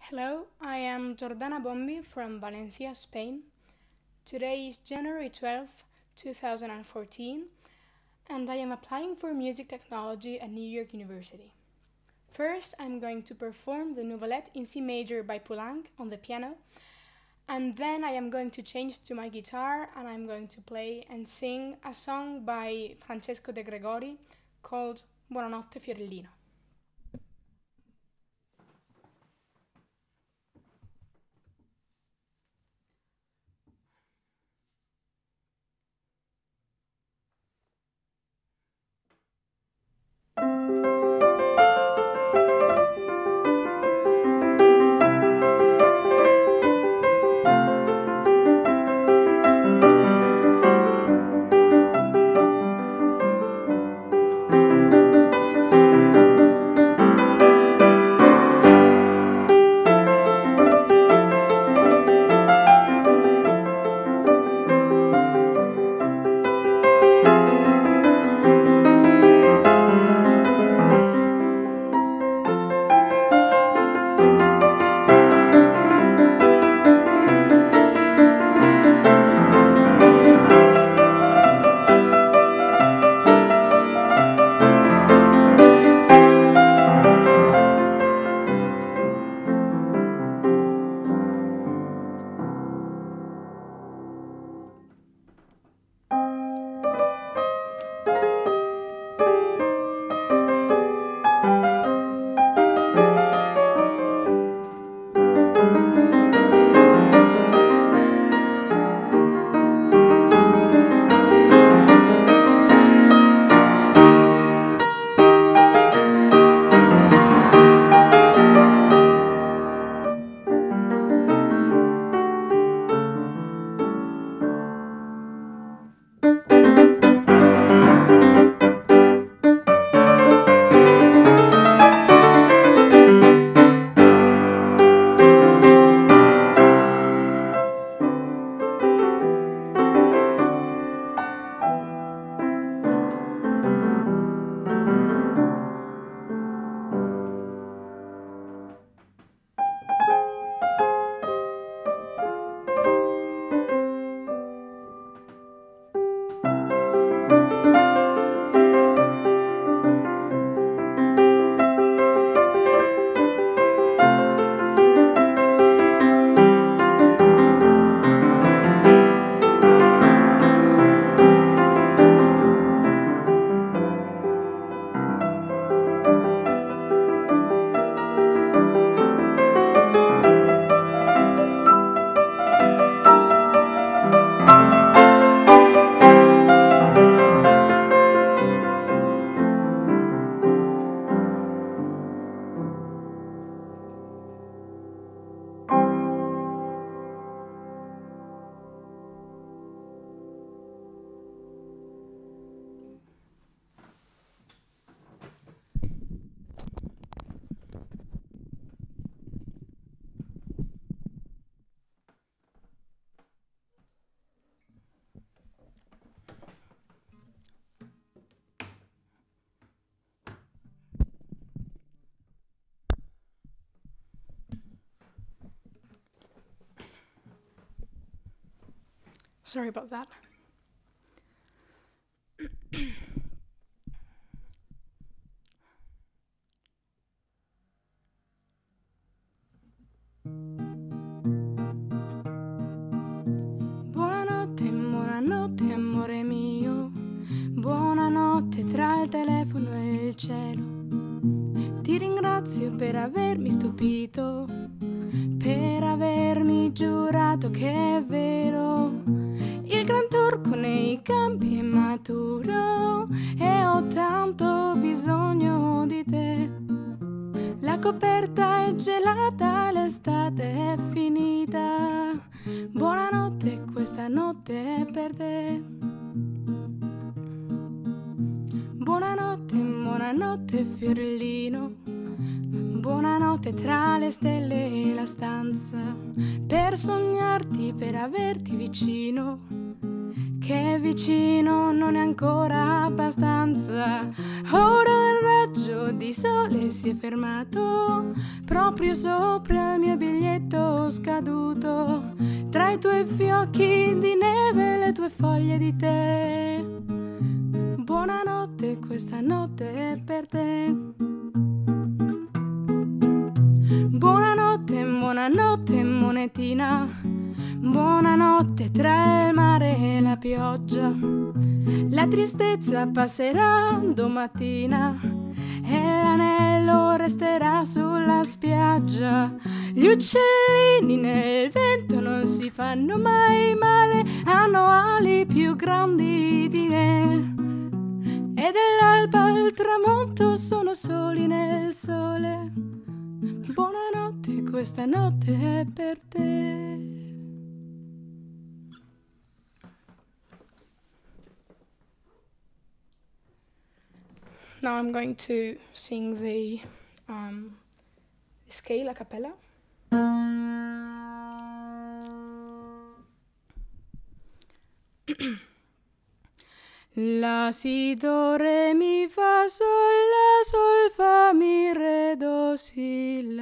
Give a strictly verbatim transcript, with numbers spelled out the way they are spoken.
Hello, I am Jordana Bombi from Valencia, Spain. Today is January twelfth, two thousand fourteen, and I am applying for music technology at New York University. First, I'm going to perform the Nouvellette in C major by Poulenc on the piano, and then I am going to change to my guitar and I'm going to play and sing a song by Francesco De Gregori called Buonanotte Fiorellino. Sorry about that. Buonanotte, buonanotte, amore mio. Buonanotte tra il telefono e il cielo. Ti ringrazio per avermi stupito, per avermi giurato che è vero. Il gran torco nei campi è maturo e ho tanto bisogno di te. La coperta è gelata, l'estate è finita. Buonanotte, questa notte è per te. Buonanotte, buonanotte fiorellino. Buonanotte tra le stelle e la stanza, per sognarti, per averti vicino. che vicino non è ancora abbastanza. Ora il raggio di sole si è fermato proprio sopra il mio biglietto scaduto, tra i tuoi fiocchi di neve e le tue foglie di tè. Buonanotte, questa notte è per te. Buonanotte, buonanotte monetina, buonanotte tra il mare e la pioggia. La tristezza passerà domattina e l'anello resterà sulla spiaggia. Gli uccellini nel vento non si fanno mai male, hanno ali più grandi di me. E dall'alba al tramonto sono soli nel sole. Buonanotte, questa notte è per te. Now I'm going to sing the, um, the scale a cappella. La, si, do, re, mi, fa, sol, la, sol, fa, mi, re, do, si,